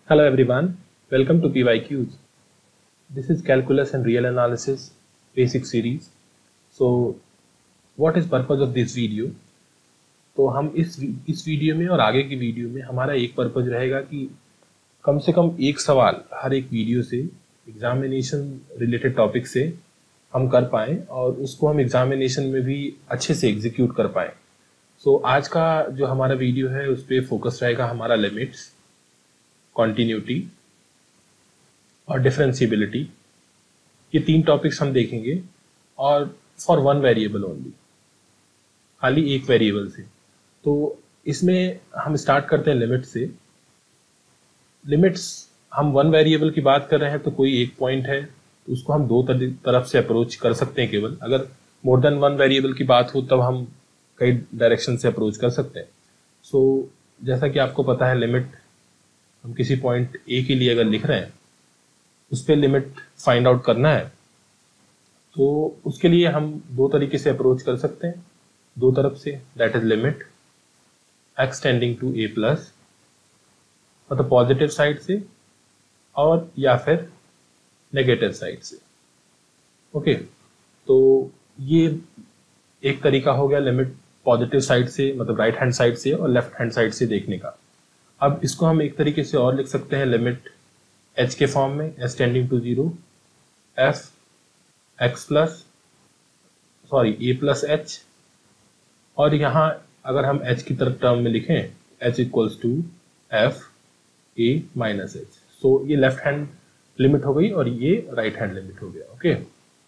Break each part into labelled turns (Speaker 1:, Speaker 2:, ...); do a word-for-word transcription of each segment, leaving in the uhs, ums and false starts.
Speaker 1: Hello everyone, welcome to P Y Qs. This is Calculus and Real Analysis Basic Series. So, what is purpose of this video? तो हम इस इस video में और आगे की वीडियो में हमारा एक पर्पज रहेगा कि कम से कम एक सवाल हर एक वीडियो से एग्जामिनेशन रिलेटेड टॉपिक से हम कर पाएँ और उसको हम एग्जामिनेशन में भी अच्छे से एग्जीक्यूट कर पाएँ. सो so, आज का जो हमारा वीडियो है उस पर फोकस रहेगा हमारा लिमिट्स, कॉन्टिन्यूटी और डिफरेंशिएबिलिटी. ये तीन टॉपिक्स हम देखेंगे और फॉर वन वेरिएबल ओनली, खाली एक वेरिएबल से. तो इसमें हम स्टार्ट करते हैं लिमिट से. लिमिट्स हम वन वेरिएबल की बात कर रहे हैं तो कोई एक पॉइंट है तो उसको हम दो तरफ से अप्रोच कर सकते हैं. केवल अगर मोर देन वन वेरिएबल की बात हो तब हम कई डायरेक्शन से अप्रोच कर सकते हैं. सो so, जैसा कि आपको पता है, लिमिट हम किसी पॉइंट ए के लिए अगर लिख रहे हैं उस पर लिमिट फाइंड आउट करना है तो उसके लिए हम दो तरीके से अप्रोच कर सकते हैं, दो तरफ से. That is limit x tending to a plus, मतलब पॉजिटिव साइड से, और या फिर नेगेटिव साइड से. ओके okay, तो ये एक तरीका हो गया लिमिट पॉजिटिव साइड से, मतलब राइट हैंड साइड से, और लेफ्ट हैंड साइड से देखने का. अब इसको हम एक तरीके से और लिख सकते हैं लिमिट h के फॉर्म में, s tending to zero, f x plus sorry a plus h, और यहाँ अगर हम h की तरफ टर्म में लिखें h equals to f a minus h. So ये लेफ्ट हैंड लिमिट हो गई और ये राइट हैंड लिमिट हो गया. Okay okay?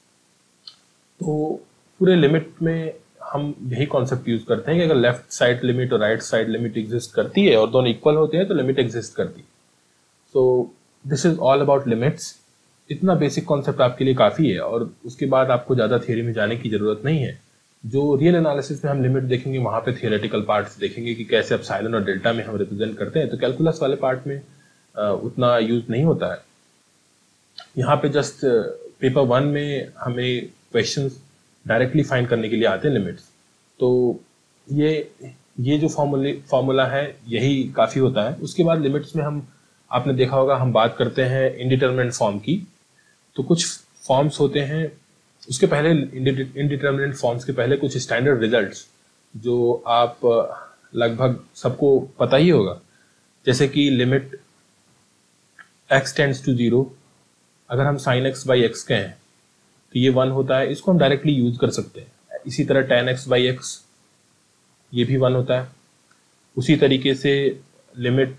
Speaker 1: तो पूरे लिमिट में हम यही कॉन्सेप्ट यूज करते हैं कि अगर लेफ्ट साइड लिमिट और राइट साइड लिमिट एग्जिस्ट करती है और दोनों इक्वल होते हैं तो लिमिट एग्जिस्ट करती है. So this is all about limits. इतना बेसिक कॉन्सेप्ट आपके लिए काफ़ी है और उसके बाद आपको ज़्यादा थियरी में जाने की ज़रूरत नहीं है. जो रियल एनालिसिस में हम लिमिट देखेंगे वहाँ पे थियोरेटिकल पार्ट्स देखेंगे कि कैसे एप्सिलॉन और डेल्टा में हम रिप्रेजेंट करते हैं. तो कैलकुलस वाले पार्ट में आ, उतना यूज नहीं होता है. यहाँ पे जस्ट पेपर वन में हमें क्वेश्चंस डायरेक्टली फाइंड करने के लिए आते हैं लिमिट्स. तो ये ये जो फॉर्मूले फॉर्मूला है यही काफ़ी होता है. उसके बाद लिमिट्स में हम, आपने देखा होगा, हम बात करते हैं इनडिटरमिनेंट फॉर्म की. तो कुछ फॉर्म्स होते हैं, उसके पहले इनडिटरमिनेंट फॉर्म्स के पहले कुछ स्टैंडर्ड रिजल्ट्स जो आप लगभग सबको पता ही होगा. जैसे कि limit x tends to zero, अगर हम साइन एक्स बाई एक्स कहें तो ये वन होता है. इसको हम डायरेक्टली यूज कर सकते हैं. इसी तरह टेन एक्स बाई एक्स, ये भी वन होता है. उसी तरीके से लिमिट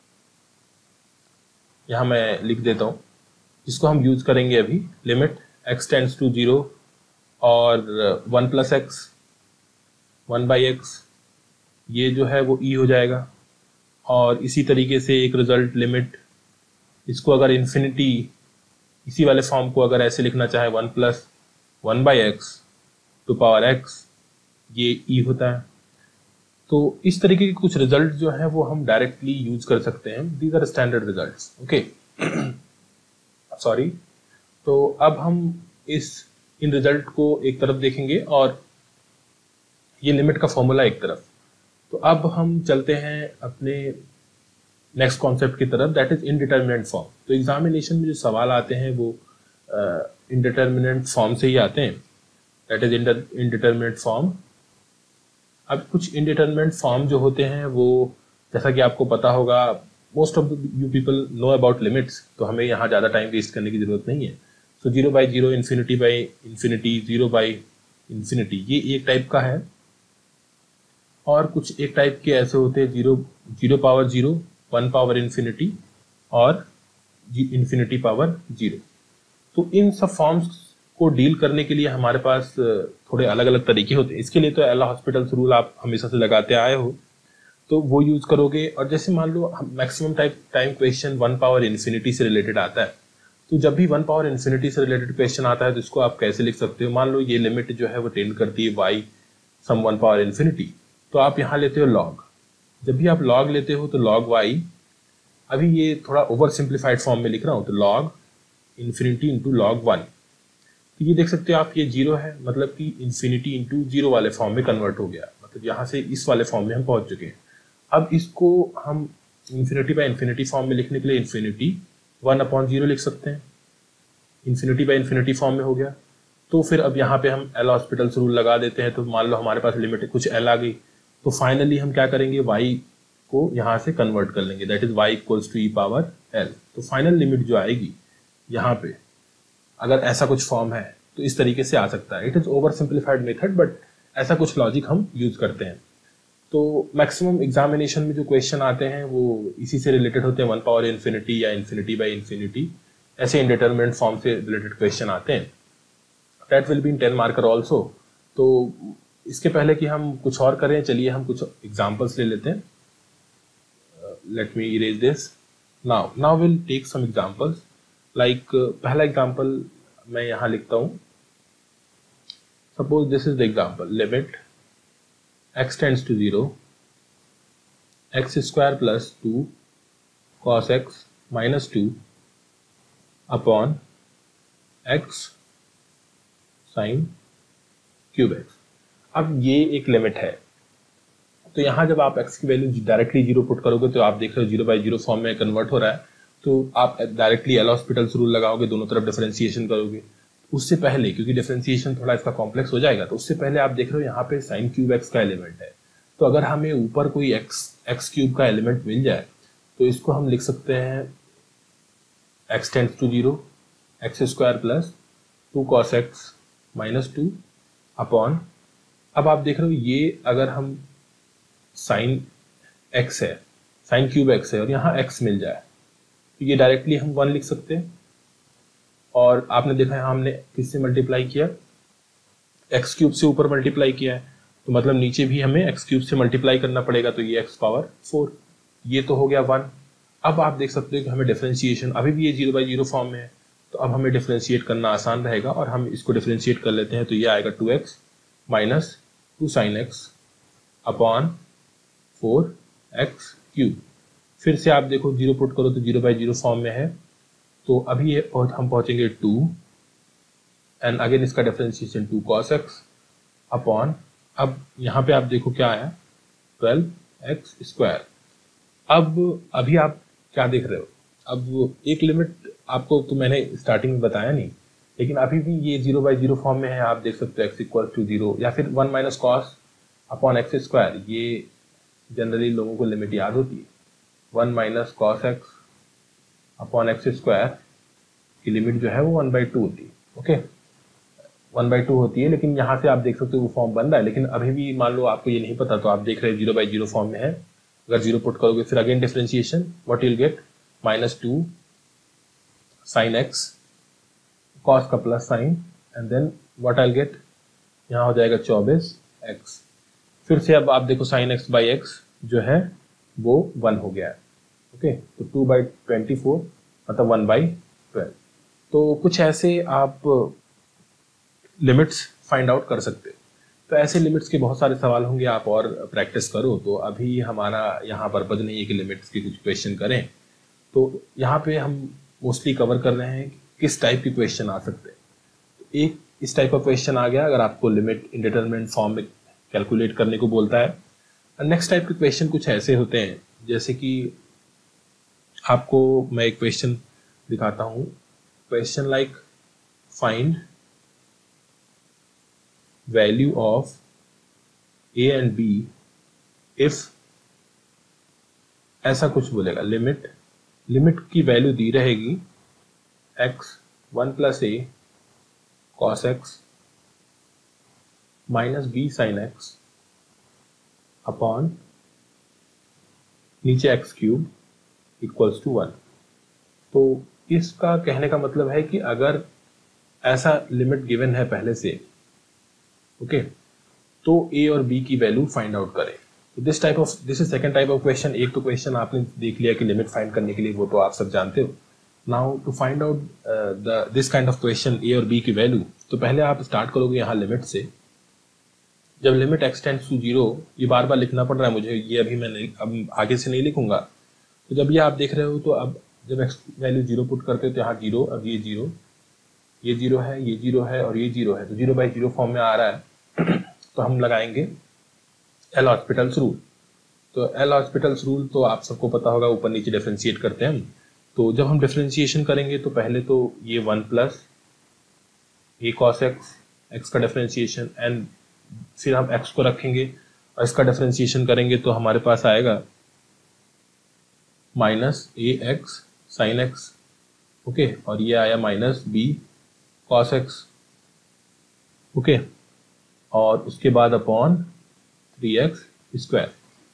Speaker 1: यहाँ मैं लिख देता हूँ, जिसको हम यूज करेंगे अभी. Limit x tends to zero और one plus x, one by x, ये जो है वो ई हो जाएगा. और इसी तरीके से एक रिजल्ट लिमिट, इसको अगर इन्फिनिटी, इसी वाले फॉर्म को अगर ऐसे लिखना चाहे, one plus one by x to power x, ये ई होता है. तो इस तरीके के कुछ रिजल्ट जो है वो हम डायरेक्टली यूज कर सकते हैं. These are standard results. Okay, sorry. तो अब हम इस इन रिजल्ट को एक तरफ देखेंगे और ये लिमिट का फॉर्मूला एक तरफ. तो अब हम चलते हैं अपने नेक्स्ट कॉन्सेप्ट की तरफ, दैट इज इनडिटरमिनेंट फॉर्म. तो एग्जामिनेशन में जो सवाल आते हैं वो इनडिटरमिनेंट फॉर्म से ही आते हैं, दैट इज इनडिटरमिनेंट फॉर्म. अब कुछ इनडिटरमिनेंट फॉर्म जो होते हैं वो, जैसा कि आपको पता होगा, most of you people know about limits, तो हमें यहाँ ज़्यादा टाइम वेस्ट करने की जरूरत नहीं है. So zero by zero, infinity by infinity, zero by infinity, ये एक टाइप का है. और कुछ एक टाइप के ऐसे होते हैं, zero zero power zero, one power infinity और इन्फिनिटी पावर जीरो. तो इन सब फॉर्म्स को डील करने के लिए हमारे पास थोड़े अलग अलग तरीके होते हैं. इसके लिए तो एला हॉस्पिटल्स रूल आप हमेशा से लगाते आए हो, तो वो यूज करोगे. और जैसे मान लो maximum type time question one power infinity से रिलेटेड आता है, तो जब भी वन पावर इन्फिनिटी से रिलेटेड क्वेश्चन आता है तो इसको आप कैसे लिख सकते हो. मान लो ये लिमिट जो है वो टेंड करती है y some one power infinity, तो आप यहाँ लेते हो लॉग. जब भी आप लॉग लेते हो तो लॉग वाई, अभी ये थोड़ा ओवर सिंप्लीफाइड फॉर्म में लिख रहा हूँ, तो log infinity into log one. तो ये देख सकते हो आप, ये जीरो है, मतलब कि इन्फिनिटी इंटू जीरो वाले फॉर्म में कन्वर्ट हो गया. मतलब यहाँ से इस वाले फॉर्म में हम पहुंच चुके हैं. अब इसको हम इन्फिनिटी बाय इन्फिनिटी फॉर्म में लिखने के लिए इन्फिनिटी वन अपॉन जीरो लिख सकते हैं, इन्फिनिटी बाय इन्फिनिटी फॉर्म में हो गया। तो फिर अब यहाँ पे हम एल हॉस्पिटल्स रूल लगा देते हैं, तो मान लो हमारे पास लिमिट कुछ एल आ गई, तो फाइनली हम क्या करेंगे, वाई को यहाँ से कन्वर्ट कर लेंगे, that is y equals to e power l. तो फाइनल लिमिट जो आएगी यहाँ पे, अगर ऐसा कुछ फॉर्म है तो इस तरीके से आ सकता है। It is over simplified method, but ऐसा कुछ लॉजिक हम यूज करते हैं। तो मैक्सिमम एग्जामिनेशन में जो क्वेश्चन आते हैं वो इसी से रिलेटेड होते हैं, वन पावर इन्फिनिटी या इन्फिनिटी बाई इन्फिनिटी, ऐसे इनडिटरमिनेट फॉर्म से रिलेटेड क्वेश्चन आते हैं। That will be in ten marker also. तो इसके पहले कि हम कुछ और करें, चलिए हम कुछ एग्जाम्पल्स ले लेते हैं। Let me erase this now now will take some examples. Like पहला एग्जाम्पल मैं यहाँ लिखता हूँ, suppose this is the example, limit x tends to zero, x square plus two cos x minus two upon x sine cube x. अब ये एक limit है, तो यहाँ जब आप x की वैल्यू डायरेक्टली जीरो पुट करोगे तो आप देख रहे हो जीरो बाई जीरो फॉर्म में कन्वर्ट हो रहा है, तो आप डायरेक्टली एल हॉस्पिटल्स रूल लगाओगे, दोनों तरफ डिफरेंशिएशन करोगे। उससे पहले, क्योंकि डिफरेंशिएशन थोड़ा इसका कॉम्प्लेक्स हो जाएगा, तो उससे पहले आप देख रहे हो यहाँ पे साइन क्यूब एक्स का एलिमेंट है, तो अगर हमें ऊपर कोई एक्स एक्स क्यूब का एलिमेंट मिल जाए तो इसको हम लिख सकते हैं x tends to zero, x square plus two cos x minus two upon, अब आप देख रहे हो ये अगर हम साइन एक्स है, साइन क्यूब एक्स है और यहाँ एक्स मिल जाए तो ये डायरेक्टली हम वन लिख सकते हैं। और आपने देखा है हमने किससे मल्टीप्लाई किया, एक्स क्यूब से ऊपर मल्टीप्लाई किया है, तो मतलब नीचे भी हमें एक्स क्यूब से मल्टीप्लाई करना पड़ेगा, तो ये एक्स पावर फोर, ये तो हो गया वन। अब आप देख सकते हो कि हमें डिफरेंशिएशन, अभी भी ये जीरो बाई जीरो फॉर्म में है, तो अब हमें डिफरेंशिएट करना आसान रहेगा और हम इसको डिफरेंशिएट कर लेते हैं। तो ये आएगा two x minus two sine x upon four x cube. फिर से आप देखो जीरो पुट करो तो जीरो बाई जीरो फॉर्म में है, तो अभी ये हम पहुंचेंगे टू एंड अगेन इसका differentiation two cos x upon, अब यहाँ पे आप देखो क्या आया, ट्वेल्व एक्स स्क्वायर। अब अभी आप क्या देख रहे हो, अब एक लिमिट आपको तो मैंने स्टार्टिंग में बताया नहीं, लेकिन अभी भी ये जीरो बाई जीरो फॉर्म में है। आप देख सकते हो एक्स इक्वल टू जीरो या फिर one minus cos upon x square, ये जनरली लोगों को लिमिट याद होती है, one minus cos x upon x square की लिमिट जो है वो वन बाई टू होती है। ओके, वन बाई टू होती है, लेकिन यहाँ से आप देख सकते हो वो फॉर्म बन रहा है, लेकिन अभी भी मान लो आपको ये नहीं पता तो आप देख रहे हैं जीरो बाई जीरो फॉर्म में है। अगर जीरो पुट करोगे फिर again differentiation, what will get, minus two sine x cos का plus sine and then what I will get, यहाँ हो जाएगा चौबीस एक्स। फिर से अब आप देखो साइन एक्स बाई एक्स जो है वो वन हो गया है। ओके, तो टू बाई ट्वेंटी फोर मतलब वन बाई ट्वेल्व। तो कुछ ऐसे आप लिमिट्स फाइंड आउट कर सकते हो। तो ऐसे लिमिट्स के बहुत सारे सवाल होंगे, आप और प्रैक्टिस करो। तो अभी हमारा यहाँ पर्पज नहीं है कि लिमिट्स के कुछ क्वेश्चन करें, तो यहाँ पे हम मोस्टली कवर कर रहे हैं किस टाइप के क्वेश्चन आ सकते हैं। तो एक इस टाइप का क्वेश्चन आ गया अगर आपको लिमिट इंडिटरमिनेट फॉर्म में कैलकुलेट करने को बोलता है। नेक्स्ट टाइप के क्वेश्चन कुछ ऐसे होते हैं, जैसे कि आपको मैं एक क्वेश्चन दिखाता हूँ, question like find value of a and b if, ऐसा कुछ बोलेगा। लिमिट लिमिट की वैल्यू दी रहेगी x one plus a cos x minus b sine x upon नीचे x cube equals to one. तो इसका कहने का मतलब है कि अगर ऐसा लिमिट गिवन है पहले से, ओके okay, तो ए और बी की वैल्यू फाइंड आउट करें। तो this type of this is second type of question. एक तो क्वेश्चन आपने देख लिया कि लिमिट फाइंड करने के लिए, वो तो आप सब जानते हो। Now to find out the this kind of question a और बी की वैल्यू, तो पहले आप स्टार्ट करोगे यहाँ लिमिट से। जब limit x tends to zero, ये बार बार लिखना पड़ रहा है मुझे, ये अभी मैं अब आगे से नहीं लिखूंगा। तो जब ये आप देख रहे हो, तो अब जब एक्स वैल्यू जीरो पुट करते हो तो यहाँ जीरो, अब ये जीरो, ये जीरो है, ये जीरो है और ये जीरो है, तो जीरो बाई जीरो फॉर्म में आ रहा है। तो हम लगाएंगे एल हॉस्पिटल्स रूल। तो एल हॉस्पिटल्स रूल तो आप सबको पता होगा, ऊपर नीचे डिफरेंशिएट करते हैं हम। तो जब हम डिफरेंशिएशन करेंगे तो पहले तो ये one plus a cos x, x का डिफरेंशिएशन, एंड फिर हम एक्स को रखेंगे और इसका डिफरेंशिएशन करेंगे तो हमारे पास आएगा minus a x sine x, okay, और ये आया minus b cos x, okay, और उसके बाद अपॉन थ्री एक्स स्क्वायर।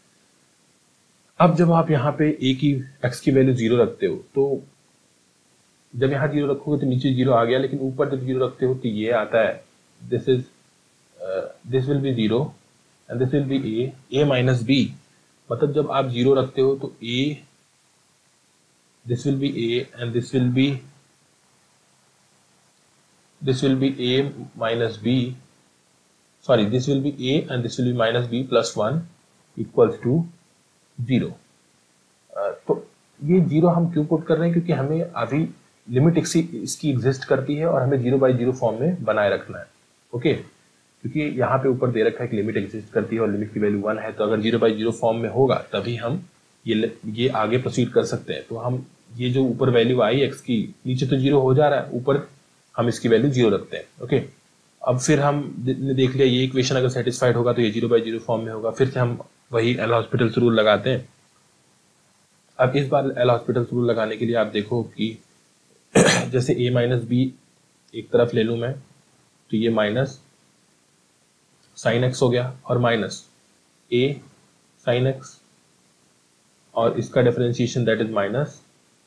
Speaker 1: अब जब आप यहाँ पे ए की एक्स की वैल्यू जीरो रखते हो तो जब यहाँ जीरो रखोगे तो नीचे जीरो आ गया, लेकिन ऊपर जब जीरो रखते हो तो ये आता है, this is this will be zero and this will be a, a minus b, मतलब जब आप जीरो रखते हो तो a, this will be a and this will be this will be a minus b, sorry, this will be a and this will be minus b plus one equals to zero। तो ये zero हम क्यों put कर रहे हैं, क्योंकि हमें अभी लिमिट इसकी एग्जिस्ट करती है और हमें जीरो बाई जीरो फॉर्म में बनाए रखना है, ओके, क्योंकि यहाँ पे ऊपर दे रखा है कि लिमिट एग्जिस्ट करती है और लिमिट की वैल्यू वन है, तो अगर जीरो बाई जीरो फॉर्म में होगा तभी हम ये ये आगे प्रोसीड कर सकते हैं। तो हम ये जो ऊपर वैल्यू आई एक्स की, नीचे तो जीरो हो जा रहा है, ऊपर हम इसकी वैल्यू जीरो रखते हैं, ओके। अब फिर हम ने देख लिया ये इक्वेशन अगर सेटिस्फाइड होगा तो ये जीरो बाई जीरो फॉर्म में होगा, फिर से हम वही एल हॉस्पिटल्स रूल लगाते हैं। अब इस बार एल हॉस्पिटल्स रूल लगाने के लिए आप देखो कि जैसे a माइनस बी एक तरफ ले लूँ मैं, तो ये माइनस साइन एक्स हो गया और माइनस a साइन एक्स, और इसका differentiation that is minus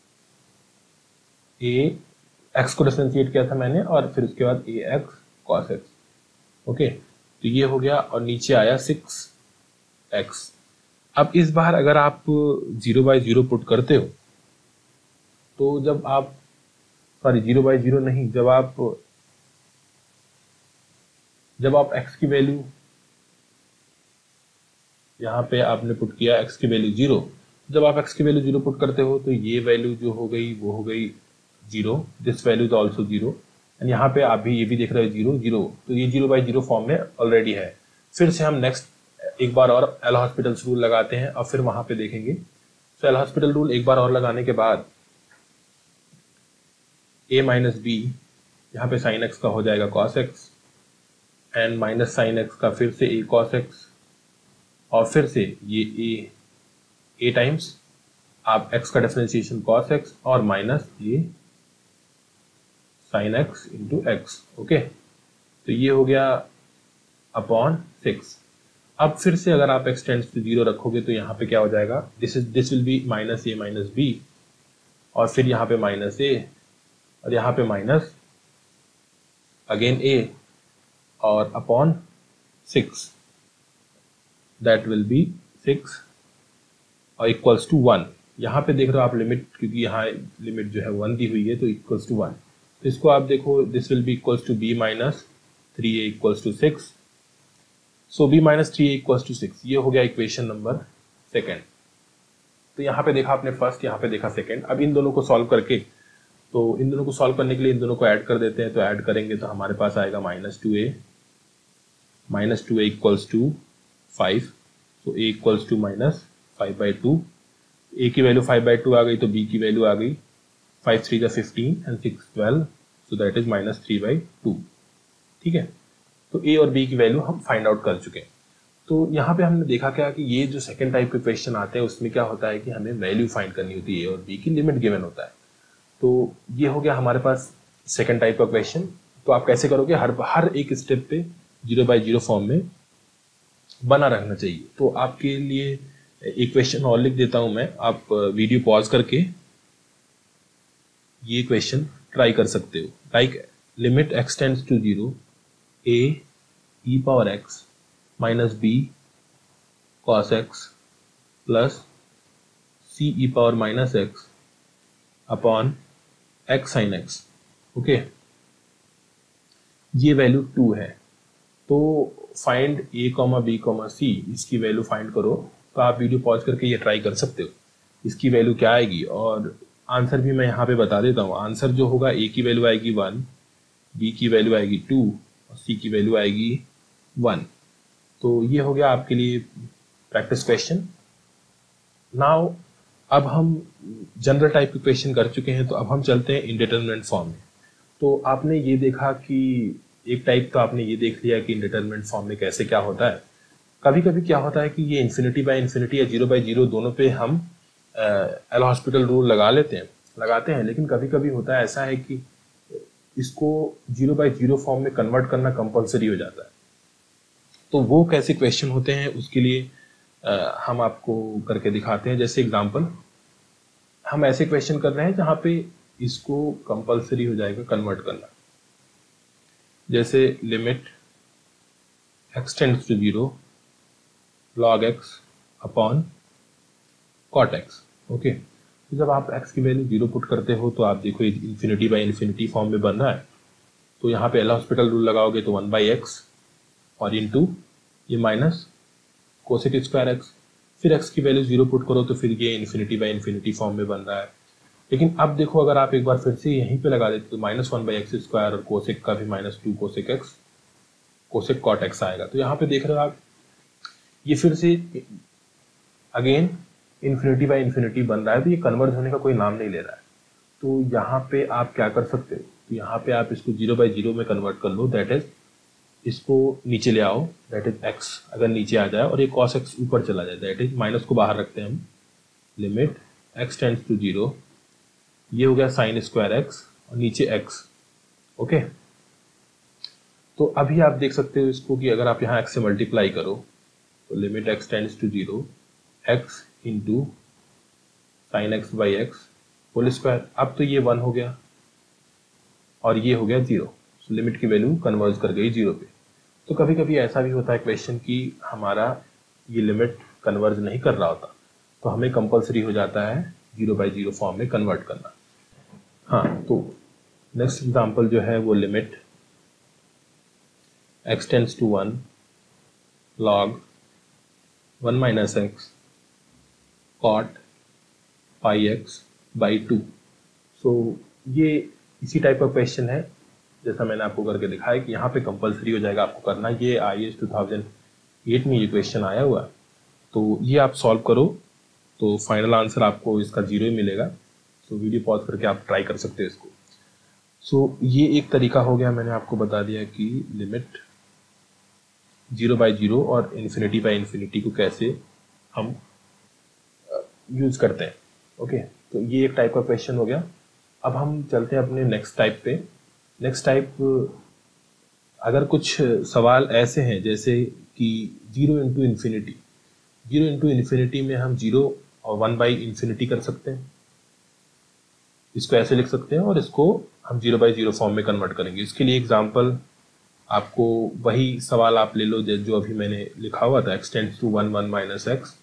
Speaker 1: a x को डिफरेंशिएट किया था मैंने और फिर उसके बाद a x cos x, okay, तो ये हो गया और नीचे आया सिक्स एक्स। अब इस बार अगर आप जीरो बाई जीरो पुट करते हो तो जब आप, सॉरी जीरो बाई जीरो नहीं, जब आप जब आप x की वैल्यू यहाँ पे आपने पुट किया x की वैल्यू जीरो, जब आप x की वैल्यू जीरो पुट करते हो तो ये वैल्यू जो हो गई वो हो गई zero, this value is also zero, and यहाँ पे आप भी ये भी देख रहे हो जीरो जीरो, तो ये जीरो बाई जीरो फॉर्म में ऑलरेडी है। फिर से हम नेक्स्ट एक बार और एल हॉस्पिटल्स रूल लगाते हैं और फिर वहां पे देखेंगे। तो एल हॉस्पिटल रूल एक बार और लगाने के बाद a माइनस बी, यहाँ पे साइन एक्स का हो जाएगा cos x, and minus sine x का फिर से a कॉस एक्स, और फिर से ये a a टाइम्स आप x का डिफरेंशिएशन कॉस एक्स और माइनस ये sine x into x, okay, तो ये हो गया अपॉन सिक्स। अब फिर से अगर आप x टेंड्स टू जीरो रखोगे तो यहाँ पे क्या हो जाएगा, this is this will be minus a minus b, और फिर यहाँ पे माइनस ए और यहाँ पे माइनस अगेन ए और upon six, that will be six और इक्वल्स टू वन। यहाँ पे देख रहे हो आप लिमिट, क्योंकि यहाँ लिमिट जो है वन दी हुई है तो इक्वल्स टू वन, तो इसको आप देखो, this will be equals to b minus three a equals to six, so b minus three a equals to six. ये हो गया इक्वेशन नंबर सेकेंड। तो यहाँ पे देखा आपने फर्स्ट, यहाँ पे देखा सेकेंड। अब इन दोनों को सॉल्व करके, तो इन दोनों को सॉल्व करने के लिए इन दोनों को ऐड कर देते हैं, तो ऐड करेंगे तो हमारे पास आएगा minus two a, minus two a equals to five, तो a equals to minus five by two, a की वैल्यू फाइव बाई टू आ गई तो बी की वैल्यू आ गई फाइव थ्री का fifteen and six twelve, so that is minus three by two, ठीक है। तो ए और बी की वैल्यू हम फाइंड आउट कर चुके हैं। तो यहाँ पे हमने देखा क्या कि ये जो सेकंड टाइप के क्वेश्चन आते हैं उसमें क्या होता है कि हमें वैल्यू फाइंड करनी होती है, ए और बी की लिमिट गिवन होता है। तो ये हो गया हमारे पास सेकंड टाइप का क्वेश्चन। तो आप कैसे करोगे, हर हर एक स्टेप पे जीरो बाई जीरो फॉर्म में बना रहना चाहिए। तो आपके लिए एक क्वेश्चन और लिख देता हूं मैं, आप वीडियो पॉज करके ये क्वेश्चन ट्राई कर सकते हो। Like limit x tends to zero, a e power x minus b cos x plus c e power minus x upon x sine x, okay, ये वैल्यू टू है। तो find a comma b comma c, इसकी value find करो। तो आप video pause करके ये try कर सकते हो, इसकी वैल्यू क्या आएगी, और आंसर भी मैं यहाँ पे बता देता हूँ। आंसर जो होगा, ए की वैल्यू आएगी वन, बी की वैल्यू आएगी टू और सी की वैल्यू आएगी वन। तो ये हो गया आपके लिए प्रैक्टिस क्वेश्चन। नाउ अब हम जनरल टाइप इक्वेशन कर चुके हैं, तो अब हम चलते हैं इंडिटरमिनेंट फॉर्म में। तो आपने ये देखा कि एक टाइप तो आपने ये देख लिया कि इंडिटरमिनेंट फॉर्म में कैसे क्या होता है। कभी कभी क्या होता है कि ये इन्फिनिटी बाय इन्फिनिटी या जीरो बाय जीरो दोनों पे हम एल हॉस्पिटल रूल लगा लेते हैं लगाते हैं लेकिन कभी कभी होता है ऐसा है कि इसको जीरो बाय जीरो फॉर्म में कन्वर्ट करना कंपलसरी हो जाता है। तो वो कैसे क्वेश्चन होते हैं उसके लिए आ, हम आपको करके दिखाते हैं। जैसे एग्जांपल, हम ऐसे क्वेश्चन कर रहे हैं जहां पे इसको कंपलसरी हो जाएगा कन्वर्ट करना। जैसे limit x tends to zero log x upon cot x. Okay, तो जब आप x की वैल्यू जीरो पुट करते हो तो आप देखो इन्फिनिटी बाय इन्फिनिटी फॉर्म में बन रहा है। तो यहाँ पे एल हॉस्पिटल रूल लगाओगे तो वन बाई एक्स और इनटू ये माइनस कोसेक स्क्वायर एक्स, फिर x की वैल्यू जीरो पुट करो तो फिर ये इन्फिनिटी बाय इन्फिनिटी फॉर्म में बन रहा है। लेकिन अब देखो अगर आप एक बार फिर से यहीं पे लगा देते तो minus one by x square और कोसेक का भी minus two cosec x cosec cot x आएगा। तो यहाँ पे देख रहे हो आप ये फिर से अगेन इन्फिनिटी बाय इन्फिनिटी बन रहा है। तो ये कन्वर्ज होने का कोई नाम नहीं ले रहा है। तो यहाँ पे आप क्या कर सकते हो, तो यहाँ पे आप इसको जीरो बाय जीरो में कन्वर्ट कर लो, दैट इज इसको नीचे ले आओ, दैट इज एक्स अगर नीचे आ जाए और ये कॉस एक्स ऊपर चला जाए, दैट इज माइनस को बाहर रखते हैं हम, limit x tends to zero, ये हो गया साइन स्क्वायर एक्स और नीचे एक्स। ओके, तो अभी आप देख सकते हो इसको कि अगर आप यहाँ एक्स से मल्टीप्लाई करो तो limit x tends to zero x into sine x by x whole square. अब तो ये वन हो गया और ये हो गया जीरो, लिमिट की वैल्यू कन्वर्ज कर गई जीरो पे। तो कभी कभी ऐसा भी होता है क्वेश्चन कि हमारा ये लिमिट कन्वर्ज नहीं कर रहा होता, तो हमें कंपलसरी हो जाता है जीरो बाई जीरो फॉर्म में कन्वर्ट करना। हाँ, तो नेक्स्ट एग्जांपल जो है वो limit x tends to one log one minus x cot pi x by two. So ये इसी टाइप का क्वेश्चन है जैसा मैंने आपको करके दिखाया कि यहाँ पे कंपलसरी हो जाएगा आपको करना। ये I S two thousand eight में ये क्वेश्चन आया हुआ है। तो ये आप सॉल्व करो तो फाइनल आंसर आपको इसका जीरो ही मिलेगा। सो वीडियो पॉज करके आप ट्राई कर सकते हो इसको। सो ये एक तरीका हो गया, मैंने आपको बता दिया कि लिमिट जीरो बाई जीरो और इन्फिनिटी बाई इन्फिनिटी को कैसे हम यूज करते हैं। ओके, तो ये एक टाइप का क्वेश्चन हो गया। अब हम चलते हैं अपने नेक्स्ट टाइप पे। नेक्स्ट टाइप, अगर कुछ सवाल ऐसे हैं जैसे कि zero into infinity, zero into infinity में हम जीरो और वन बाई इन्फिनिटी कर सकते हैं, इसको ऐसे लिख सकते हैं और इसको हम जीरो बाई जीरो फॉर्म में कन्वर्ट करेंगे। इसके लिए एग्जांपल आपको वही सवाल आप ले लो जो अभी मैंने लिखा हुआ था, x tends to one one minus x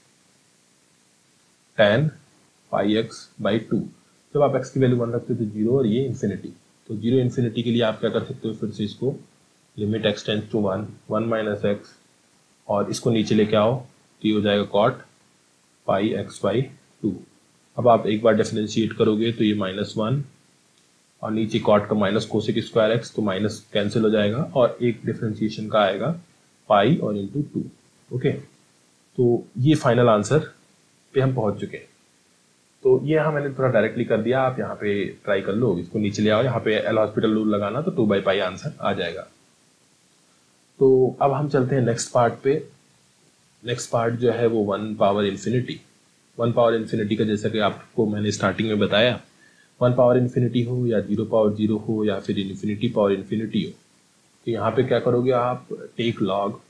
Speaker 1: tan pi x by two. जब आप एक्स की वैल्यू वन रखते हो तो जीरो और ये इन्फिनिटी, तो जीरो इन्फिनिटी के लिए आप क्या कर सकते हो, फिर से इसको limit x tends to one one minus x और इसको नीचे लेके आओ तो ये हो जाएगा cot pi x by two. अब आप एक बार डिफरेंशिएट करोगे तो ये माइनस वन और नीचे कॉट का माइनस कोसेक स्क्वायर एक्स, तो माइनस कैंसिल हो जाएगा और एक डिफरेंशिएशन का आएगा पाई और इंटू टू। ओके, तो ये फाइनल आंसर पे हम पहुंच चुके हैं। तो ये यहाँ मैंने थोड़ा डायरेक्टली कर दिया, आप यहाँ पे ट्राई कर लो, इसको नीचे ले आओ, यहाँ पे एल हॉस्पिटल रूल लगाना तो टू बाई पाई आंसर आ जाएगा। तो अब हम चलते हैं नेक्स्ट पार्ट पे। नेक्स्ट पार्ट जो है वो one power infinity. One power infinity का जैसा कि आपको मैंने स्टार्टिंग में बताया, वन पावर इन्फिनिटी हो या जीरो पावर जीरो हो या फिर इन्फिनिटी पावर इन्फिनिटी हो, तो यहाँ पे क्या करोगे आप, take log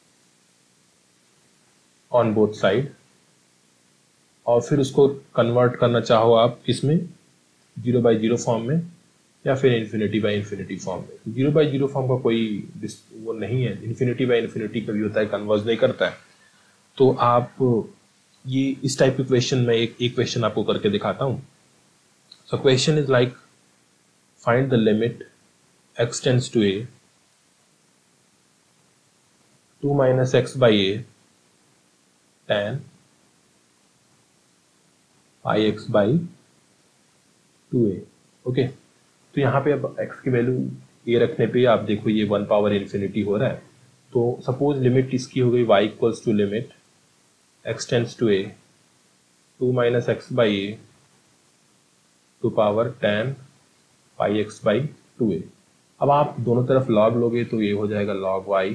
Speaker 1: on both side और फिर उसको कन्वर्ट करना चाहो आप किसमें, जीरो बाई जीरो फॉर्म में या फिर इन्फिनिटी बाई इन्फिनिटी फॉर्म में। जीरो बाई जीरो फॉर्म का कोई वो नहीं है, इन्फिनिटी बाई इन्फिनिटी कभी होता है कन्वर्ज नहीं करता है। तो आप ये इस टाइप के क्वेश्चन में एक एक क्वेश्चन आपको करके दिखाता हूँ। So question is like find the limit x tends to a two minus x by a tan pi x by two a. Okay, तो यहाँ पे अब x की वैल्यू ए रखने पे आप देखो ये वन पावर इन्फिनिटी हो रहा है। तो सपोज लिमिट इसकी हो गई y equals to limit x tends to a two minus x by a to power tan pi x by two a. अब आप दोनों तरफ लॉग लोगे तो ये हो जाएगा लॉग वाई,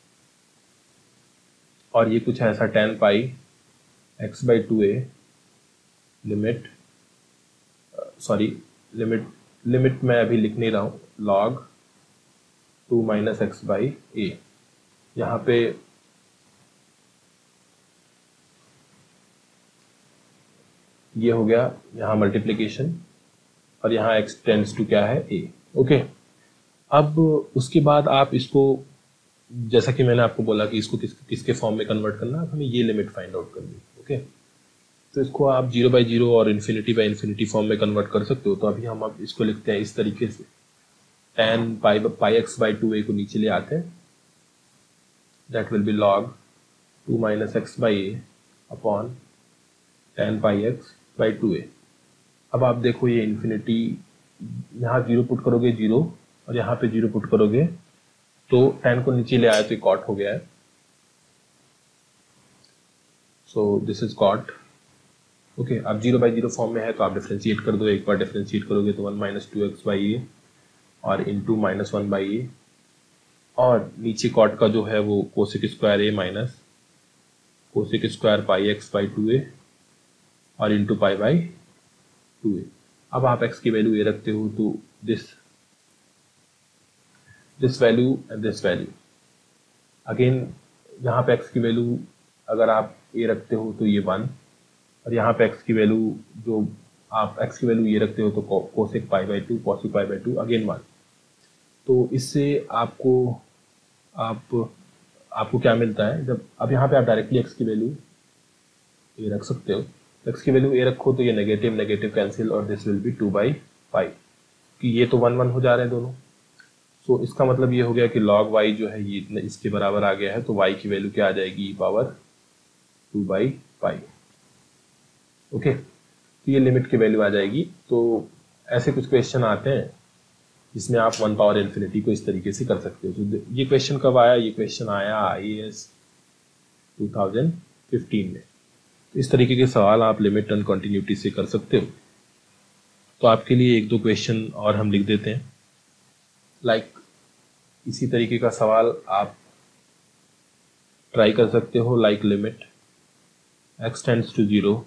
Speaker 1: और ये कुछ ऐसा tan pi x by two a limit, sorry limit limit मैं अभी लिख नहीं रहा हूँ, log two minus x by a. यहाँ पे ये हो गया यहाँ मल्टीप्लिकेशन, और यहाँ x टेंड्स टू क्या है a। ओके, अब उसके बाद आप इसको, जैसा कि मैंने आपको बोला कि इसको किस किसके फॉर्म में कन्वर्ट करना है, हमें ये लिमिट फाइंड आउट करनी है। ओके, तो इसको आप जीरो बाई जीरो और इन्फिनिटी बाई इन्फिनिटी फॉर्म में कन्वर्ट कर सकते हो। तो अभी हम अब इसको लिखते हैं इस तरीके से, tan pi pi x by two a को नीचे ले आते हैं, that will be log two minus x by a upon tan pi x by two a. अब आप देखो ये इन्फिनिटी, यहाँ जीरो पुट करोगे जीरो, और यहाँ पे जीरो पुट करोगे तो टेन को नीचे ले आया तो कॉट हो गया है। So this is cot. Okay, आप जीरो बाई जीरो फॉर्म में है तो आप डिफ्रेंशिएट कर दो। एक बार डिफ्रेंशिएट करोगे तो one minus two x by a और into minus one by a, और नीचे कॉट का जो है वो cosec square a minus cosec square pi x by two a और into pi by two a. अब आप x की वैल्यू ए रखते हो तो this this value and this value, again यहाँ पे x की वैल्यू अगर आप a रखते हो तो ये वन, और यहाँ पे x की वैल्यू जो आप x की वैल्यू ये रखते हो तो cosec pi by two cosec pi by two again one. तो इससे आपको आप आपको क्या मिलता है, जब अब यहाँ पे आप डायरेक्टली x की वैल्यू a रख सकते हो, x की वैल्यू a रखो तो ये नेगेटिव नेगेटिव कैंसिल, और this will be two by pi, कि ये तो वन वन हो जा रहे हैं दोनों। सो so, इसका मतलब ये हो गया कि log y जो है ये इतने इसके बराबर आ गया है, तो y की वैल्यू क्या आ जाएगी, e power two by pi. Okay, तो ये लिमिट की वैल्यू आ जाएगी। तो ऐसे कुछ क्वेश्चन आते हैं जिसमें आप वन पावर इन्फिनिटी को इस तरीके से कर सकते हो। तो ये क्वेश्चन कब आया, ये क्वेश्चन आया I A S two thousand fifteen में। इस तरीके के सवाल आप लिमिट एंड कॉन्टिन्यूटी से कर सकते हो। तो आपके लिए एक दो क्वेश्चन और हम लिख देते हैं, लाइक like, इसी तरीके का सवाल आप ट्राई कर सकते हो, like limit x tends to zero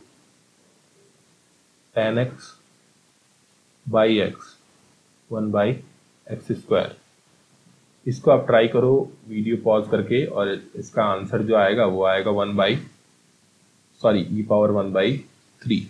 Speaker 1: tan x by x one by x square. इसको आप ट्राई करो वीडियो पॉज करके, और इसका आंसर जो आएगा वो आएगा one by sorry e power one by three.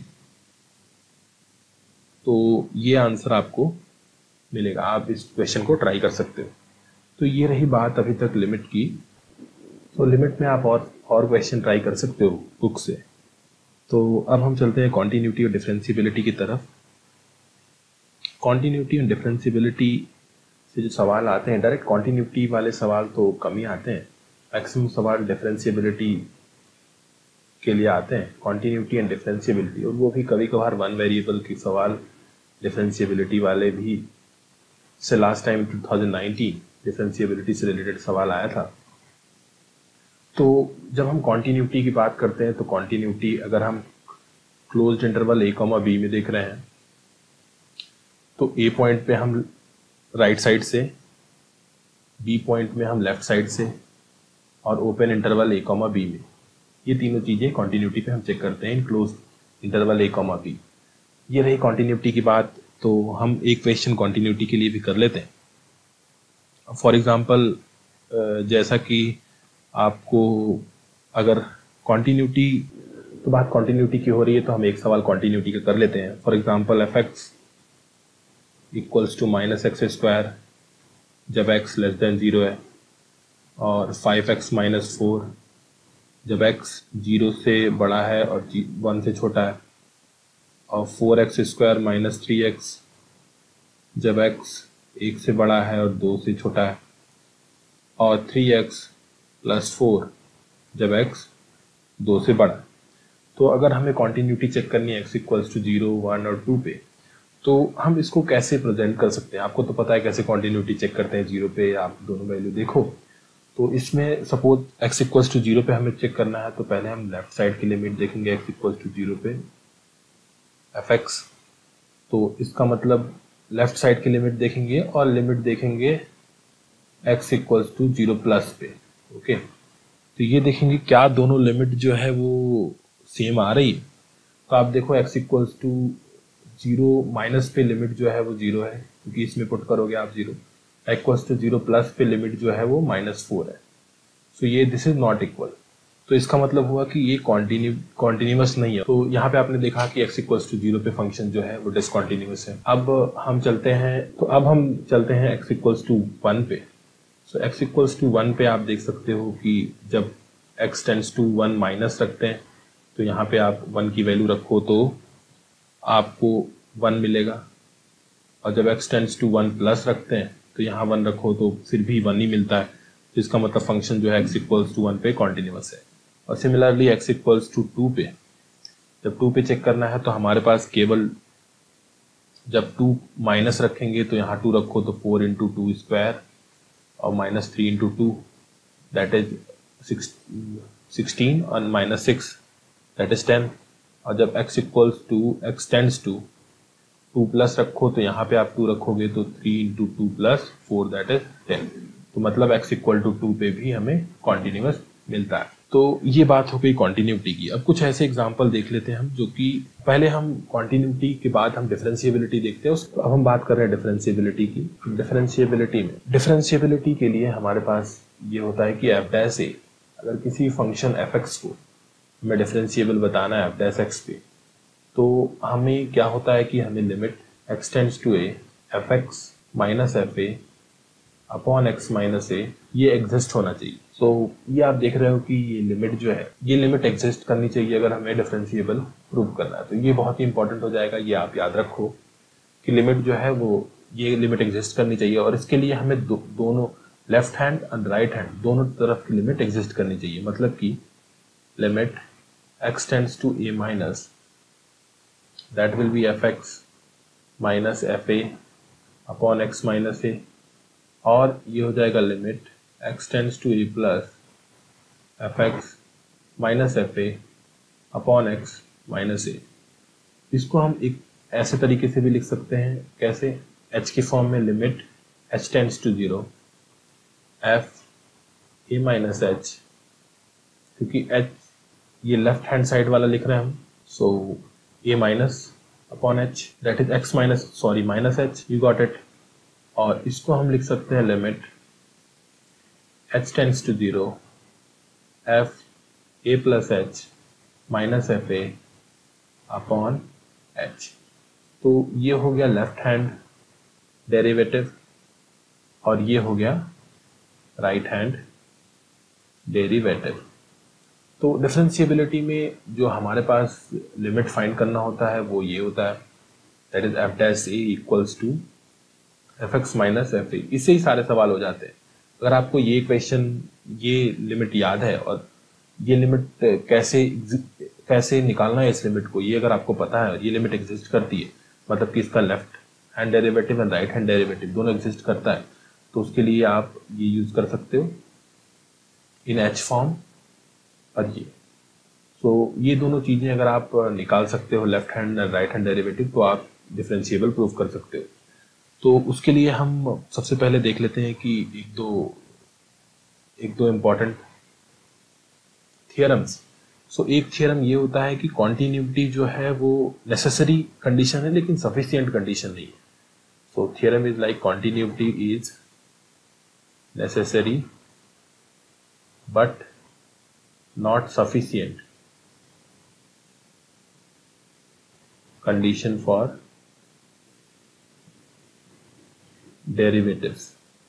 Speaker 1: तो ये आंसर आपको मिलेगा, आप इस क्वेश्चन को ट्राई कर सकते हो। तो ये रही बात अभी तक लिमिट की। तो लिमिट में आप और और क्वेश्चन ट्राई कर सकते हो बुक से। तो अब हम चलते हैं कॉन्टिन्यूटी और डिफरेंशिएबिलिटी की तरफ। कॉन्टिन्यूटी और डिफरेंशिएबिलिटी से जो सवाल आते हैं, डायरेक्ट कॉन्टिन्यूटी वाले सवाल तो कम ही आते हैं, मैक्सिमम सवाल डिफरेंशिएबिलिटी के लिए आते हैं, कॉन्टिन्यूटी एंड डिफरेंशिएबिलिटी, और वो भी कभी कभार वन वेरिएबल के सवाल डिफरेंशिएबिलिटी वाले भी। से last time two thousand nineteen differentiability से रिलेटेड सवाल आया था। तो जब हम कॉन्टिन्यूटी की बात करते हैं तो कॉन्टिन्यूटी अगर हम closed interval a comma b में देख रहे हैं तो ए पॉइंट पे हम राइट साइड से, बी पॉइंट में हम लेफ्ट साइड से, और open interval a comma b में, ये तीनों चीज़ें कॉन्टिन्यूटी पे हम चेक करते हैं in close interval a comma b. ये रही कॉन्टिन्यूटी की बात। तो हम एक क्वेश्चन कॉन्टिन्यूटी के लिए भी कर लेते हैं। फॉर एग्जांपल जैसा कि आपको अगर कॉन्टिन्यूटी, तो बात कॉन्टिन्यूटी की हो रही है तो हम एक सवाल कॉन्टिन्यूटी का कर लेते हैं। For example f x equals to minus x square जब एक्स लेस देन ज़ीरो है, और फाइव एक्स माइनस फोर जब एक्स जीरो से बड़ा है और वन से छोटा है, और four x square minus three x जब एक्स एक से बड़ा है और दो से छोटा है, और थ्री एक्स प्लस फोर जब एक्स दो से बड़ा है। तो अगर हमें कॉन्टिन्यूटी चेक करनी है x equals to zero one और टू पे, तो हम इसको कैसे प्रेजेंट कर सकते हैं। आपको तो पता है कैसे कॉन्टिन्यूटी चेक करते हैं, जीरो पे आप दोनों वैल्यू देखो। तो इसमें suppose x equals to zero पे हमें चेक करना है, तो पहले हम लेफ्ट साइड की लिमिट देखेंगे एक्स इक्वल्स टू जीरो पे, एफ एक्स, तो इसका मतलब लेफ्ट साइड की लिमिट देखेंगे और लिमिट देखेंगे x equals to zero plus पे। ओके, तो ये देखेंगे क्या दोनों लिमिट जो है वो सेम आ रही है। तो आप देखो x equals to zero minus पे लिमिट जो है वो जीरो है, क्योंकि इसमें पुट करोगे आप zero. Equals to zero plus पे लिमिट जो है वो माइनस फोर है। सो ये दिस इज नॉट इक्वल, तो इसका मतलब हुआ कि ये कॉन्टिन्यू कॉन्टिन्यूस नहीं है। तो यहाँ पे आपने देखा कि x इक्वल्स टू जीरो पे फंक्शन जो है वो डिसकॉन्टिन्यूस है। अब हम चलते हैं तो अब हम चलते हैं x इक्वल्स टू वन पे। So x equals to one पे आप देख सकते हो कि जब x tends to one minus रखते हैं तो यहाँ पे आप वन की वैल्यू रखो तो आपको वन मिलेगा, और जब x tends to one plus रखते हैं तो यहाँ वन रखो तो फिर भी वन ही मिलता है। तो इसका मतलब फंक्शन जो है x इक्वल्स टू वन पे कॉन्टिन्यूस है। और similarly x equals to two पे, जब टू पे चेक करना है तो हमारे पास केवल जब टू माइनस रखेंगे तो यहाँ टू रखो तो फोर इंटू टू स्क्वायर और minus three into two that is sixteen और minus six that is ten. और जब x equals to x tends to two plus रखो तो यहाँ पे आप टू रखोगे तो three into two plus four that is ten. तो मतलब x इक्वल टू टू पे भी हमें कॉन्टिन्यूस मिलता है। तो ये बात हो गई कॉन्टिन्यूटी की। अब कुछ ऐसे एग्जांपल देख लेते हैं हम, जो कि पहले हम कॉन्टिन्यूटी के बाद हम डिफरेंशिएबिलिटी देखते हैं। उस अब हम बात कर रहे हैं डिफरेंशिएबिलिटी की। डिफरेंशिएबिलिटी में डिफरेंशिएबिलिटी के लिए हमारे पास ये होता है कि एफ डैश ए, अगर किसी फंक्शन एफ एक्स को हमें डिफरेंशिएबल बताना है एफ डैश एक्स पे, तो हमें क्या होता है कि हमें limit x tends to a f x minus f a upon x minus a ये एग्जिस्ट होना चाहिए। सो so, ये आप देख रहे हो कि ये लिमिट जो है ये लिमिट एग्जिस्ट करनी चाहिए अगर हमें डिफरेंशिएबल प्रूव करना है। तो ये बहुत ही इंपॉर्टेंट हो जाएगा, ये आप याद रखो कि लिमिट जो है वो ये लिमिट एग्जिस्ट करनी चाहिए। और इसके लिए हमें दो, दोनों लेफ्ट हैंड और राइट हैंड दोनों तरफ की लिमिट एग्जिस्ट करनी चाहिए। मतलब कि limit x tends to a minus that will be f x minus f a upon x minus a, और ये हो जाएगा limit x tends to a plus f x minus f a upon x minus a. इसको हम एक ऐसे तरीके से भी लिख सकते हैं, कैसे, h के फॉर्म में limit h tends to zero f a minus h, क्योंकि h ये लेफ्ट हैंड साइड वाला लिख रहे हैं हम, so a minus upon h that is x minus sorry minus h, you got it. और इसको हम लिख सकते हैं limit h tends to zero f a plus h minus f a upon h. तो ये हो गया लेफ्ट हैंड डेरिवेटिव और ये हो गया राइट हैंड डेरिवेटिव। तो डिफरेंशिएबिलिटी में जो हमारे पास लिमिट फाइंड करना होता है वो ये होता है, that is f dash a equals to f x minus f a. इससे ही सारे सवाल हो जाते हैं। अगर आपको ये क्वेश्चन ये लिमिट याद है और ये लिमिट कैसे कैसे निकालना है इस लिमिट को, ये अगर आपको पता है और ये लिमिट एग्जिस्ट करती है, मतलब कि इसका left hand derivative and right hand derivative दोनों एग्जिस्ट करता है, तो उसके लिए आप ये यूज कर सकते हो इन एच फॉर्म और ये। सो so, ये दोनों चीजें अगर आप निकाल सकते हो left hand and right hand derivative, तो आप डिफरेंशिएबल प्रूव कर सकते हो। तो उसके लिए हम सबसे पहले देख लेते हैं कि एक दो एक दो इम्पॉर्टेंट थियरम्स। सो एक थियरम ये होता है कि कॉन्टिन्यूटी जो है वो नेसेसरी कंडीशन है लेकिन सफिशिएंट कंडीशन नहीं है। So theorem is like continuity is necessary but not sufficient condition for derivatives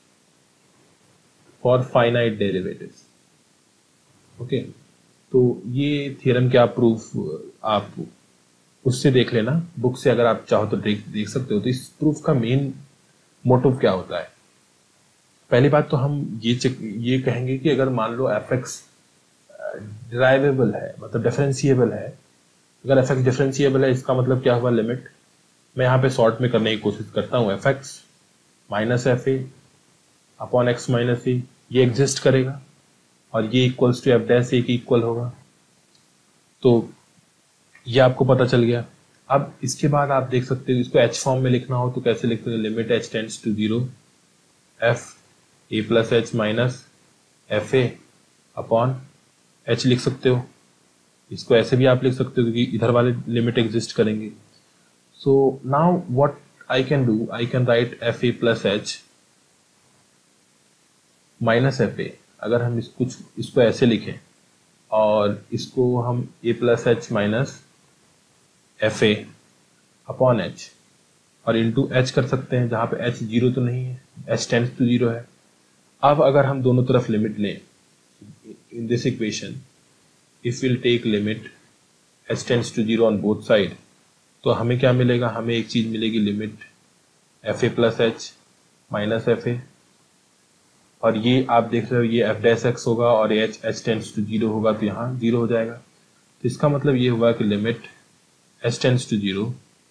Speaker 1: for finite derivatives। Okay, तो ये थियरम क्या प्रूफ आप उससे देख लेना बुक से, अगर आप चाहो तो देख देख सकते हो। तो इस प्रूफ का मेन मोटिव क्या होता है? पहली बात तो हम ये ये कहेंगे कि अगर मान लो एफ एक्स डिराइवेबल है, मतलब डिफरेंशिएबल है, अगर एफ एक्स डिफरेंशिएबल है इसका मतलब क्या हुआ, लिमिट मैं यहाँ पे शॉर्ट में करने की कोशिश करता हूँ, f x minus f a upon x minus a ये एग्जिस्ट करेगा और ये equals to f dash a की इक्वल होगा। तो ये आपको पता चल गया। अब इसके बाद आप देख सकते हो, इसको एच फॉर्म में लिखना हो तो कैसे लिखते हो, limit h tends to zero f a plus h minus f a upon h लिख सकते हो। इसको ऐसे भी आप लिख सकते हो क्योंकि इधर वाले लिमिट एग्जिस्ट करेंगे। So now what I can do, I can write f a plus h minus f a. अगर हम इसको इसको ऐसे लिखें और इसको हम a plus h minus f a upon h और इंटू एच कर सकते हैं, जहाँ पे एच जीरो तो नहीं है, एच टेंड्स टू जीरो है। अब अगर हम दोनों तरफ लिमिट लें in this equation, if will take limit h tends to zero on both side, तो हमें क्या मिलेगा, हमें एक चीज मिलेगी, limit f a plus h minus f a, और ये आप देख रहे हो ये एफ डैश एक्स होगा और h h tends to zero होगा तो यहाँ जीरो हो जाएगा। तो इसका मतलब ये हुआ कि limit h tends to zero,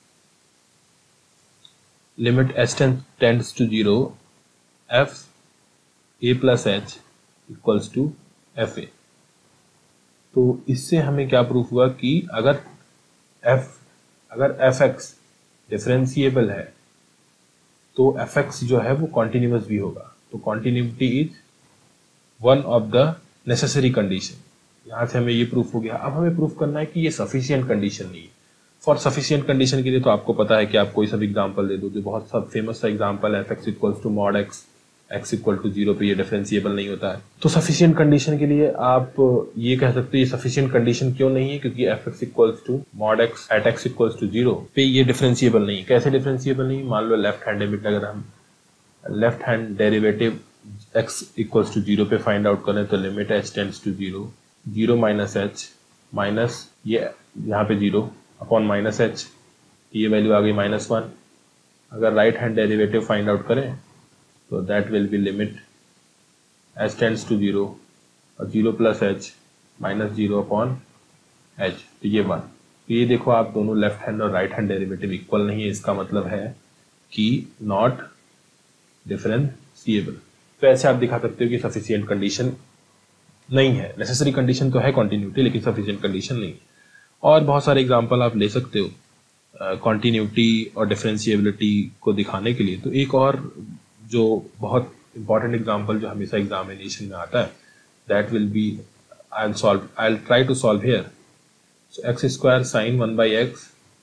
Speaker 1: limit h tends to zero, f a plus h equals to f a। तो इससे हमें क्या प्रूफ हुआ कि अगर f अगर fx डिफरेंशिएबल है तो fx जो है वो कॉन्टिन्यूअस भी होगा। तो continuity is one of the necessary condition. यहाँ से हमें ये प्रूफ हो गया। अब हमें प्रूफ करना है कि ये सफिशिएंट कंडीशन नहीं है। फॉर सफिशिएंट कंडीशन के लिए तो आपको पता है कि आप कोई सा एग्जांपल दे दो, जो बहुत सब फेमस सा एग्जांपल है, fx equals to mod x, x equal to zero पे ये डिफरेंशिएबल नहीं होता है। तो सफिशिएंट कंडीशन के लिए आप ये कह सकते हो ये सफिशिएंट कंडीशन क्यों नहीं है, क्योंकि fx equals to mod x at x equals to zero पे ये डिफरेंशिएबल नहीं है। कैसे डिफरेंशिएबल नहीं, मान लो लेफ्ट हैंड लिमिट अगर हम left hand derivative x equals to zero पे फाइंड आउट करें तो limit h tends to zero, zero minus h minus ये यहाँ पे जीरो अपॉन माइनस एच, ये वैल्यू आ गई माइनस वन। अगर right hand derivative find out करें तो that will be limit h tends to zero और zero plus h minus zero upon h, तो ये वन। तो ये देखो आप दोनों लेफ्ट हैंड और राइट हैंड डेरिवेटिव इक्वल नहीं है, इसका मतलब है कि नॉट डिफरेंशिएबल। तो ऐसे आप दिखा सकते हो कि सफिशिएंट कंडीशन नहीं है। नेसेसरी कंडीशन तो है कॉन्टिन्यूटी, लेकिन सफिशिएंट कंडीशन नहीं है। और बहुत सारे एग्जांपल आप ले सकते हो कॉन्टिन्यूटी uh, और डिफरेंशिएबिलिटी को दिखाने के लिए। तो एक और जो बहुत इंपॉर्टेंट एग्जांपल जो हमेशा एग्जामिनेशन में आता है, that will be I am solve I will try to solve here. So x square sine one by x,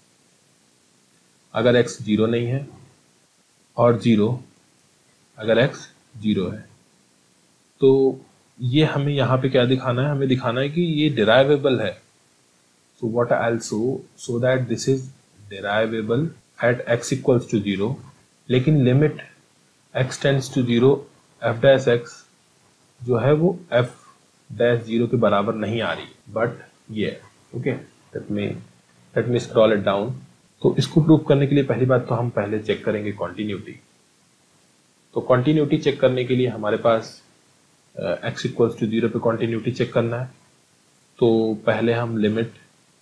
Speaker 1: अगर एक्स जीरो नहीं है, और जीरो अगर एक्स जीरो है, तो ये हमें यहाँ पे क्या दिखाना है, हमें दिखाना है कि ये डिराइवेबल है। So what I'll show so that this is derivable at x equals to zero, लेकिन limit x tends to zero f dash x जो है वो f dash zero के बराबर नहीं आ रही, but ये okay let me let me scroll it down। तो इसको प्रूव करने के लिए पहली बात तो हम पहले चेक करेंगे कॉन्टिन्यूटी। तो कॉन्टिन्यूटी चेक करने के लिए हमारे पास x इक्वल्स टू जीरो पे कॉन्टिन्यूटी चेक करना है। तो पहले हम limit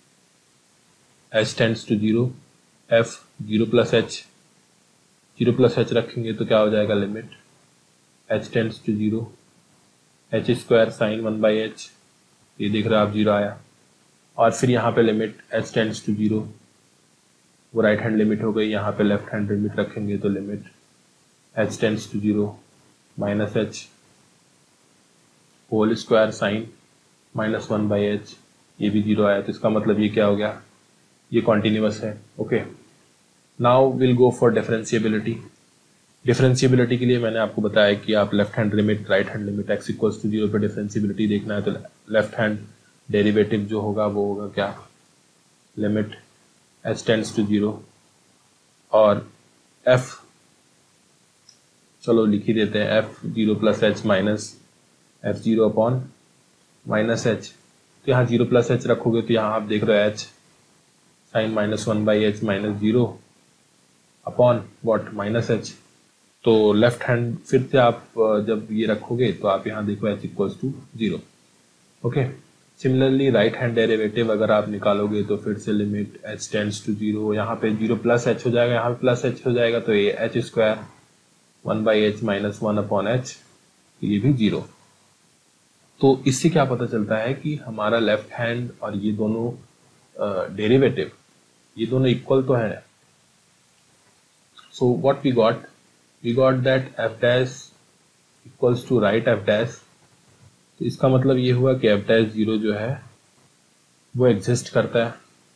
Speaker 1: h tends to zero f zero plus h, zero plus h रखेंगे तो क्या हो जाएगा, limit h tends to zero h square sine one by h, ये देख रहे हो आप जीरो आया। और फिर यहाँ पे limit h tends to zero, वो राइट हैंड लिमिट हो गई, यहाँ पे लेफ्ट हैंड लिमिट रखेंगे तो limit h tends to zero minus h whole square sine minus one by h, ये भी जीरो आया। तो इसका मतलब ये क्या हो गया, ये कॉन्टिन्यूअस है। Okay, now will go for differentiability. Differentiability के लिए मैंने आपको बताया कि आप left hand limit right hand limit x equals to zero पे डिफरेंशिएबिलिटी देखना है तो लेफ्ट हैंड डेरिवेटिव जो होगा वो होगा क्या, limit h tends to zero और एफ, चलो लिख ही देते हैं, f zero plus h minus f zero upon minus h. तो यहाँ जीरो प्लस एच रखोगे तो यहाँ आप देख रहे हो h sine minus one by h minus zero upon what minus h. तो लेफ्ट हैंड फिर से आप जब ये रखोगे तो आप यहाँ देखो h equals to zero. Okay, similarly right hand derivative अगर आप निकालोगे तो फिर से limit h tends to zero, यहाँ पे जीरो प्लस एच हो जाएगा, यहाँ पे प्लस एच हो जाएगा, तो ये h square one by h minus one upon h, ये भी जीरो। तो इससे क्या पता चलता है कि हमारा लेफ्ट हैंड और ये दोनों डेरिवेटिव ये दोनों इक्वल तो है। So what we got, we got that f dash equals to right f dash. तो इसका मतलब ये हुआ कि एफ डैश जीरो जो है वो एग्जिस्ट करता है,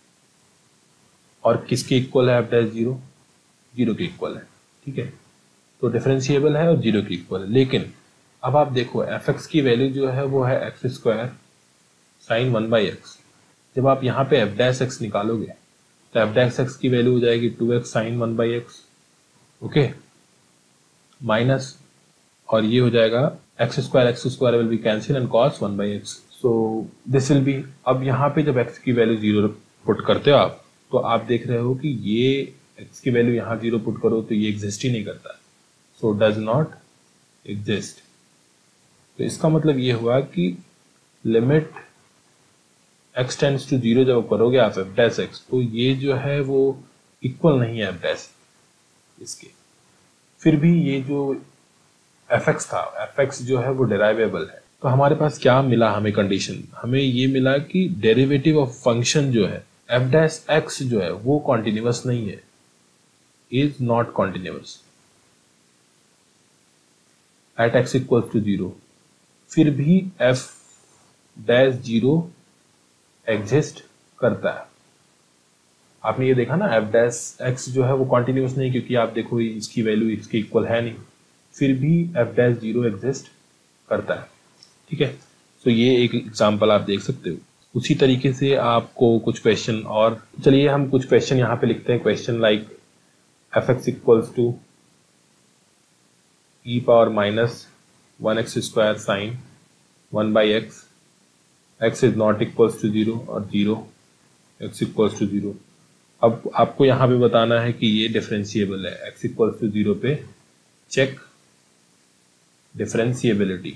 Speaker 1: और किसके इक्वल है एफ डैश जीरो, जीरो के इक्वल है। ठीक है, तो डिफरेंशिएबल है और जीरो के इक्वल है। लेकिन अब आप देखो एफ एक्स की वैल्यू जो है वो है x square sine one by x. जब आप यहाँ पे एफ डैश एक्स निकालोगे तो एफ डैश एक्स की वैल्यू हो जाएगी two x sine one by x, okay, minus, और ये हो जाएगा x square x square will be cancel and cos one by x. So this will be, अब यहाँ पे जब एक्स की वैल्यू जीरो पुट करते हो आप, तो आप देख रहे हो कि ये एक्स की वैल्यू यहाँ जीरो पुट करो तो ये एग्जिस्ट ही नहीं करता, सो डज नॉट एग्जिस्ट। तो इसका मतलब ये हुआ कि limit x tends to zero जब करोगे आप एफ डैश एक्स, तो ये जो है वो इक्वल नहीं है एफ डैश इसके। फिर भी ये जो एफ एक्स था, एफ एक्स जो है वो डेराइवेबल है। तो हमारे पास क्या मिला हमें कंडीशन, हमें ये मिला कि डेरिवेटिव ऑफ फंक्शन जो है एफ डैश एक्स जो है वो कॉन्टिन्यूअस नहीं है, is not continuous at x equal to zero. फिर भी एफ डैश जीरो एग्जिस्ट करता है। आपने ये देखा ना, एफ डैश एक्स जो है वो कॉन्टिन्यूअस नहीं, क्योंकि आप देखो इसकी वैल्यू इसके इक्वल है नहीं, फिर भी एफ डैश जीरो एग्जिस्ट करता है। ठीक है, तो ये एक एग्जांपल आप देख सकते हो। उसी तरीके से आपको कुछ क्वेश्चन और, चलिए हम कुछ क्वेश्चन यहाँ पे लिखते हैं। Question like f x equals to e power minus one x square sine one by x, x is not equals to zero और zero x equals to zero. अब आपको यहाँ पे बताना है कि ये डिफरेंशिएबल है। एक्स इक्वल्स टू जीरो पे चेक डिफरेंशिएबिलिटी।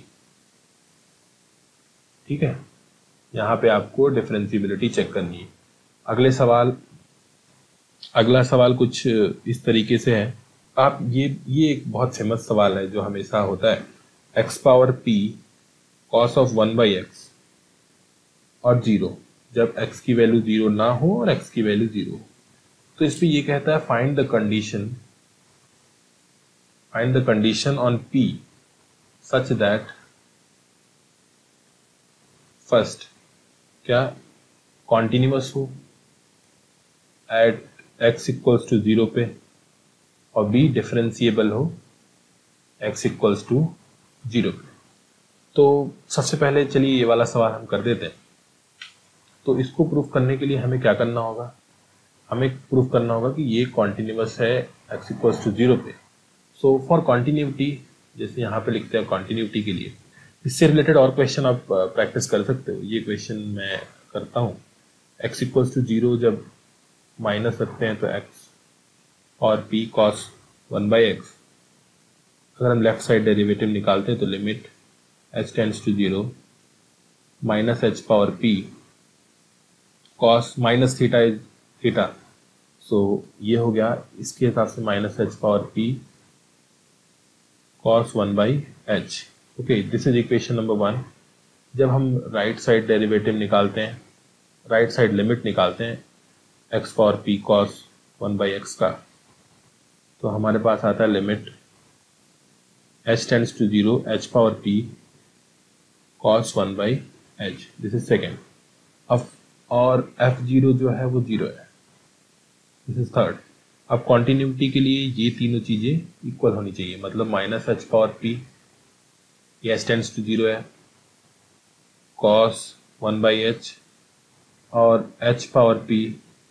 Speaker 1: ठीक है, यहाँ पे आपको डिफरेंशिएबिलिटी चेक करनी है। अगले सवाल, अगला सवाल कुछ इस तरीके से है। आप ये ये एक बहुत फेमस सवाल है जो हमेशा होता है, x power p cos of one by x और जीरो, जब एक्स की वैल्यू जीरो ना हो और एक्स की वैल्यू जीरो। तो इसमें ये कहता है find the condition, find the condition on p such that first क्या कॉन्टिन्यूअस हो at x equals to zero पे, और बी डिफरेंशिएबल हो एक्स इक्वल्स टू जीरो पे। तो सबसे पहले चलिए ये वाला सवाल हम कर देते हैं। तो इसको प्रूफ करने के लिए हमें क्या करना होगा, हमें प्रूफ करना होगा कि ये कॉन्टिन्यूअस है एक्स इक्वल्स टू जीरो पे। सो फॉर कॉन्टिन्यूटी, जैसे यहाँ पे लिखते हैं कॉन्टिन्यूटी के लिए, इससे रिलेटेड और क्वेश्चन आप प्रैक्टिस कर सकते हो। ये क्वेश्चन मैं करता हूँ, एक्स इक्वल्स टू जीरो जब माइनस रखते हैं तो एक्स और p cos one by x, अगर हम लेफ्ट साइड डेरिवेटिव निकालते हैं तो limit h tends to zero minus h power p cos minus theta is theta, so ये हो गया इसके हिसाब से minus h power p cos one by h. Okay, this is equation number one. जब हम राइट साइड डेरिवेटिव निकालते हैं, राइट साइड लिमिट निकालते हैं x power p cos one by x का, तो हमारे पास आता है limit h tends to zero h power p cos one by h, this is second. अब और एफ जीरो जो है वो जीरो है, दिस इज थर्ड। अब कॉन्टिन्यूटी के लिए ये तीनों चीज़ें इक्वल होनी चाहिए, मतलब माइनस एच पावर पी, ये एच टेंड्स टू जीरो है, कॉस वन बाई एच और H power p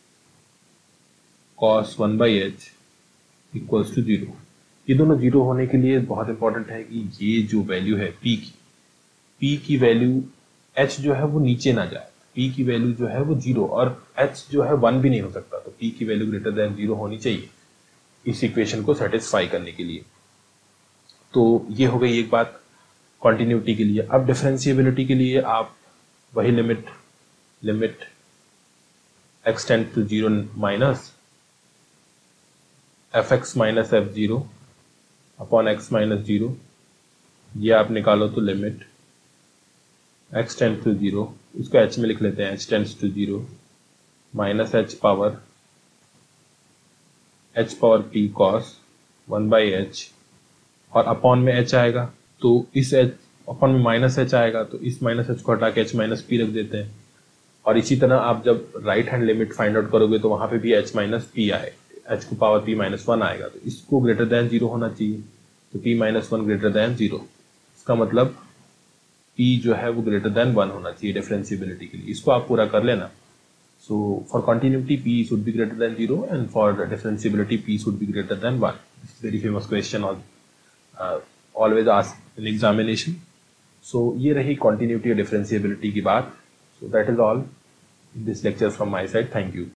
Speaker 1: cos one by h equals to zero. ये दोनों जीरो होने के लिए बहुत इंपॉर्टेंट है कि ये जो वैल्यू है पी की, पी की वैल्यू एच जो है वो नीचे ना जाए, पी की वैल्यू जो है वो जीरो, और एच जो है वन भी नहीं हो सकता, तो पी की वैल्यू ग्रेटर देन जीरो होनी चाहिए इस इक्वेशन को सेटिस्फाई करने के लिए। तो ये हो गई एक बात कॉन्टिन्यूटी के लिए। अब डिफरेंशिएबिलिटी के लिए आप वही limit, limit x tend to zero minus f x minus f zero upon x minus zero, ये आप निकालो तो limit x tend to zero, इसको एच में लिख लेते हैं, h tends to zero minus h power h power p cos one by h और अपॉन में एच आएगा, तो इस एच अपॉन में माइनस एच आएगा, तो इस माइनस एच को हटा के एच माइनस पी रख देते हैं। और इसी तरह आप जब right hand limit find out करोगे तो वहां पे भी एच माइनस पी आए, एच को पावर पी माइनस वन आएगा, तो इसको ग्रेटर देन जीरो होना चाहिए, तो p minus one greater than zero. इसका मतलब p जो है वो ग्रेटर देन वन होना चाहिए डिफरेंशिएबिलिटी के लिए। इसको आप पूरा कर लेना। So for continuity p should be greater than zero and for differentiability p should be greater than one. This is very famous question on uh, always asked in examination. So ये रही continuity और differentiability की बात. So that is all in this lecture from my side. Thank you.